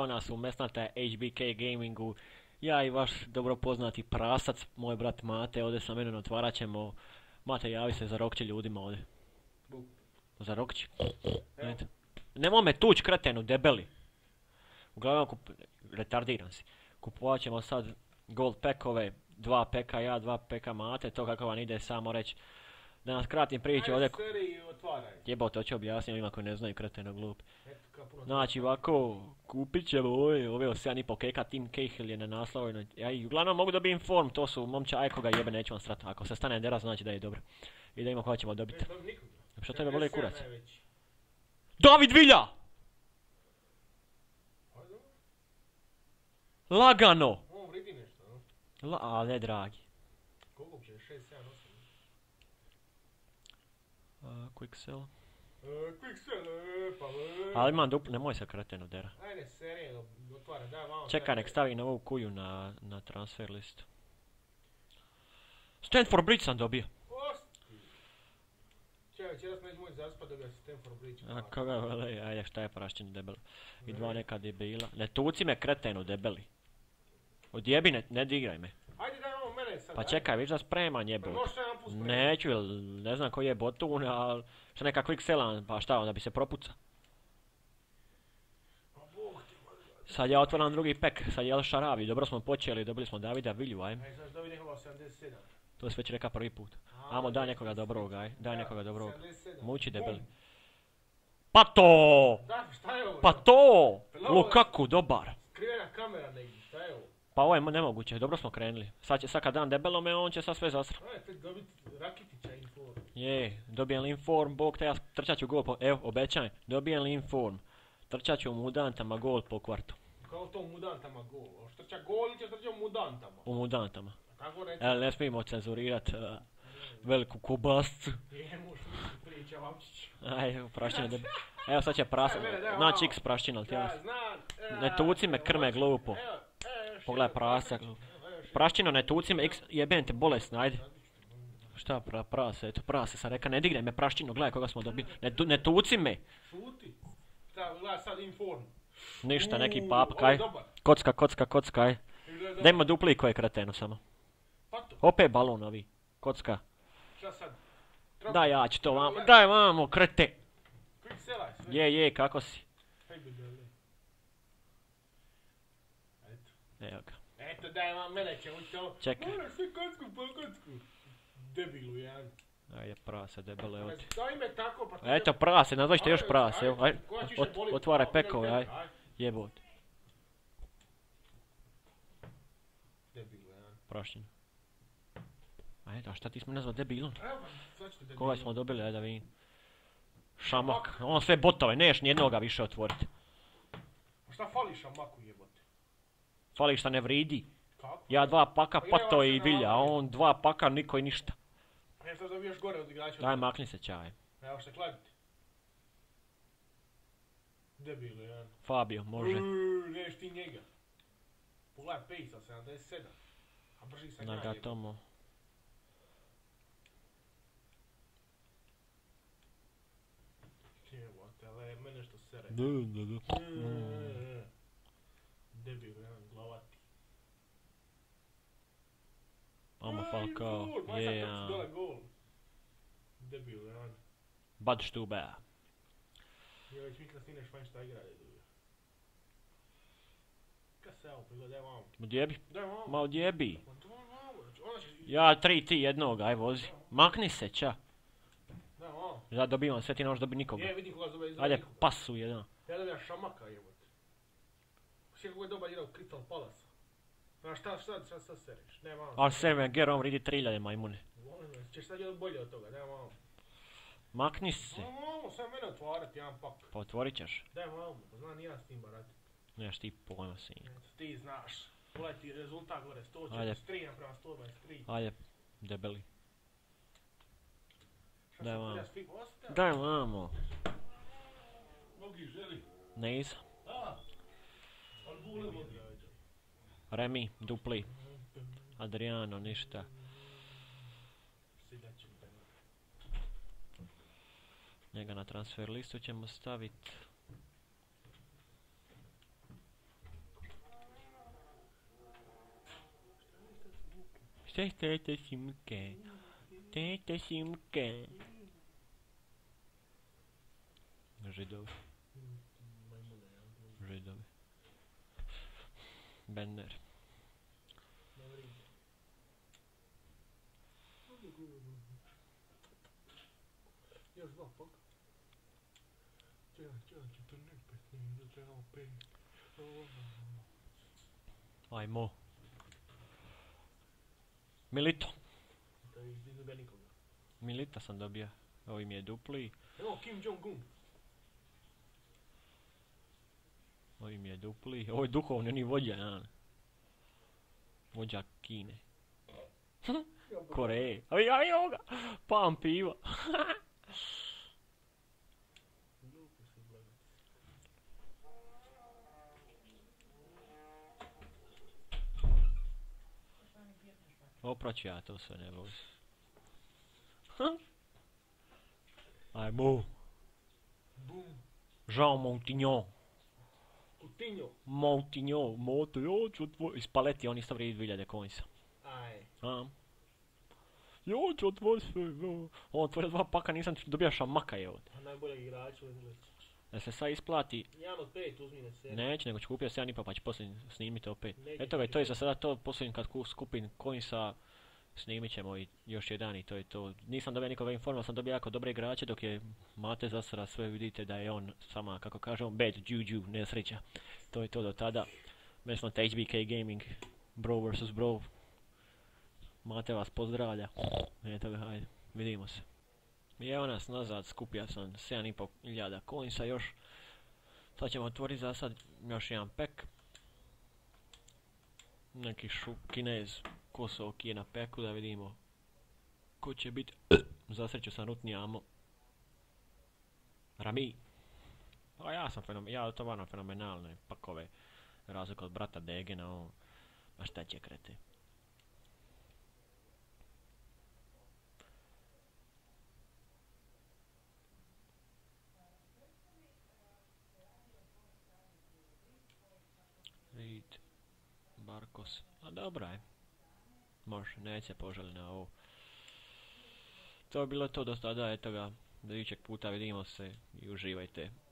Zdravo nas u mesnate HBK Gamingu. Ja i vaš dobro poznati prasac, moj brat Mate, ovdje sa menom otvarat ćemo. Mate, javi se, zarokći ljudima ovdje. Zarokći. Nemoj me tuć, kretenu, debeli. Uglavnom, retardiran si. Kupovat ćemo sad gold packove, 2 peka ja, 2 peka Mate, to kako vam ide, samo reći. Da nas kratim priču ovdje. Jebao, to ću objasniti ima koji ne znaju, kreteno glup. Znači ovako, kupit ćemo ove 7,5 keka, Team Cahill je na naslovu. Ja i uglavnom mogu dobiti inform, to su momča ajkoga jebe, neću vam strati. Ako se stane dera znači da je dobro. I da ima koja ćemo dobiti. Što tebe boli kurac? David Vilja! Lagano! On vridi nešto, a ne dragi. Koliko će? 6, 7, 8? Quicksell. Quicksell, pa Ali imam duplo, nemoj se kreteno dera. Ajde, serije, otvara, daj vam. Čekaj, nek stavi na ovu kuju na transfer listu. Stanford Bridge sam dobio. Večeras neće moći zaspat da ga se Stanford Bridge. A koga vele, ajde šta je prašćen debeli. I dva neka debila. Ne tuci me kretenu debeli. Odjebi, ne digraj me. Ajde daj ovo mene sad. Pa čekaj, viš da spreman jebot. Neću, jel ne znam koji je botun, ali šta neka quicksella, pa šta onda bi se propuca. Sad ja otvaram drugi pek, sad je El Sharawi, dobro smo počeli, dobili smo Davida Vilju, ajme. Aj, sad dobi nekoga 77. To si već reka prvi put. Amo, daj nekoga dobrog, aj, daj nekoga dobrog. Muči debeli. Pa to! Da, šta je ovo? Pa to! Lukaku, dobar. Skrivena kamera negdje, šta je ovo? Pa ovo je nemoguće, dobro smo krenuli. Sad kad dan debelome, on će sad sve zasra. Aj, tek dobiti Rakitića inform. Je, dobijem li inform, bog te ja trčat ću gol po, evo, obećaj, dobijem li inform. Trčat ću u mudantama gol po kvartu. Kao to u mudantama gol? Oš trča gol ili ćeš trčati u mudantama? U mudantama. Kako reći? Evo, ne smijemo cenzurirat veliku kobascu. Je, možeš mi priča, Vamčić. Aj, prašćina debel. Evo sad će prasa, znači x prašćina, ali tijela. Ne tuci me krme glupo. Pogledaj prasa. Prašćino, ne tuci me x, jebem te bolesno, ajde. Šta prase, eto prase, sam reka, ne dignaj me prašćino, gledaj koga smo dobili. Ne tuci me. Šuti. Gledaj sad inform. Ništa, neki pap, kaj. Kocka, aj. Dajmo dupli koje kreteno samo. Opet balon ovi. Kocka. Šta sad? Daj ja ću to vamo, daj vamo krete. Quicksella sve. Je, kako si? Eto. Evo ga. Eto, daj vam, mene će to. Čekaj. Moraš svi kocku po kocku. Debilu jedan. Ajde, prase, debele ovdje. Daj me tako pa... Eto prase, nazvaćete još prase, evo, ajde. Otvaraj pekove, ajde. Jebot. Debilu jedan. Prašćino. Ajde, a šta ti smo nazvao debilom? Evo, sad ćete debilu. Koga smo dobili, ajde da vidim. Šamak, on sve botove, neš nijednoga više otvoriti. Šta fali Šamaku jebote? Fali šta ne vridi. Kako? Ja 2 paka Pato i Vilja, a on 2 paka niko i ništa. Ja sad dobiješ gore od igrača. Daj makni se čaj. Evo šta kladiti. Debilu jedan. Fabio, može. Neš ti njega. Pogledaj Pejsa, 77. A brži sam ja jebote. Nagatomo. Jebote, ale mene što sere. Da. Debilu jedan, glavati. Amo Falcao, yeah. Dole gol. Debil, jedan. Bad Stube. Ja već mislim da si neš šta igra je dobio. Kad se evo prigledaj vam. Odjebi. Daj vam. Ma odjebi. Ona će... Ja 3 ti jednog, aj vozi. Makni se, ča. Daj vam. Ja dobivam sve, ti ne možeš dobiti nikoga. Je, vidim koga zove iz... Ajde, pasu jedan. Ja dobijam Šamaka jebote. Sve kako je dobar igrao Crystal Palace. A šta sereš? Daj vam. Ali Serven Gerom vridi 3000 majmune. Ćeš sad jedan bolje od toga, daj vam. Makni se. Mamo, sad mene otvarati jedan pak. Pa otvorit ćeš. Daj mamo, pa znam nijem s tim barati. Nemaš ti pojma sin. Ti znaš. Gledaj ti rezultat gore, 143 naprema 123. Ajde, debeli. Daj Šta vamo. sam svi ostao? Daj vamo. Mnogi želi. Nisam. Da. Ali bule vodi. Remi, dupli. Adriano, ništa. Njega na transfer listu ćemo staviti. Tete simke. Tete simke. Židovi. Židovi. Benner. Još dva pak. Čekaj, 14, 15 minuta, evo 5. Ajmo. Milito. Da izbija nikoga. Milita sam dobio. Ovi mi je dupli. Evo Kim Jong-un. Ovi mi je dupli. Ovo je duhovni, oni vođa, ja. Vođa Kine. Koreje. Aj, evo ga. Pam piva. Opraću ja to sve, ne boj se. Ajmo. Bum. Jean Montignon. Coutinho. Montignon. Moto, jo ću otvori. Ispaleti, on isto vredi 2000 coinsa. Aj. Jo ću otvori sve. On otvorio 2 paka, nisam dobio šamaka je ovdje. A najboljeg igrača u Englesku. Da se sad isplati. 1 od 5 uzmi na seriju. Neće, nego ću kupio 7,5 pa ću poslije snimiti opet. Neće Eto ga, i to je za kupiti. sada to, poslije kad skupim coinsa, snimit ćemo i još jedan i to je to. Nisam dobio nikoga informa, sam dobio jako dobre igrače, dok je Mate zasra sve, vidite da je on sama, kako kažemo, bad juju, nesreća. To je to do tada. Meni smo HBK Gaming, bro vs bro. Mate vas pozdravlja. Eto ga, hajde, vidimo se. I evo nas nazad, skupio sam 7.500 coinsa još. Sad ćemo otvoriti za sad još jedan pek. Neki Kinez, Kosovo kije na peku, da vidimo ko će biti. Za sreću sam rutni amo. Rami. A ja to varno fenomenalne pakove. Razlika od brata Degena, on. A šta će krete? Reed. Barkos. A dobra je. Može, neće požali na ovo. To je bilo to do sada, eto ga. Do idućeg puta vidimo se i uživajte.